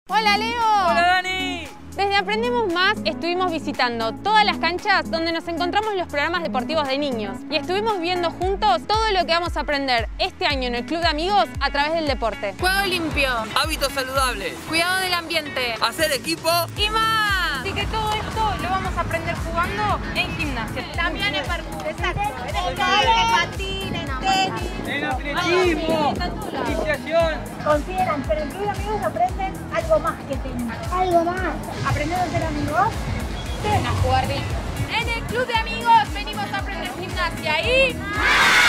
Hola, Leo. Hola, Dani. Desde Aprendemos Más estuvimos visitando todas las canchas donde nos encontramos los programas deportivos de niños y estuvimos viendo juntos todo lo que vamos a aprender este año en el Club de Amigos a través del deporte. Juego limpio, Hábitos saludables, cuidado del ambiente hacer equipo y más. Así que todo esto lo vamos a aprender jugando en gimnasia. También en parkour, exacto. En patín, en tenis. en atletismo, iniciación. Consideran, pero en Club de Amigos aprenden algo más que tenis. Algo más. ¿Aprender a ser amigos? A jugar bien. En el Club de Amigos venimos a aprender gimnasia y...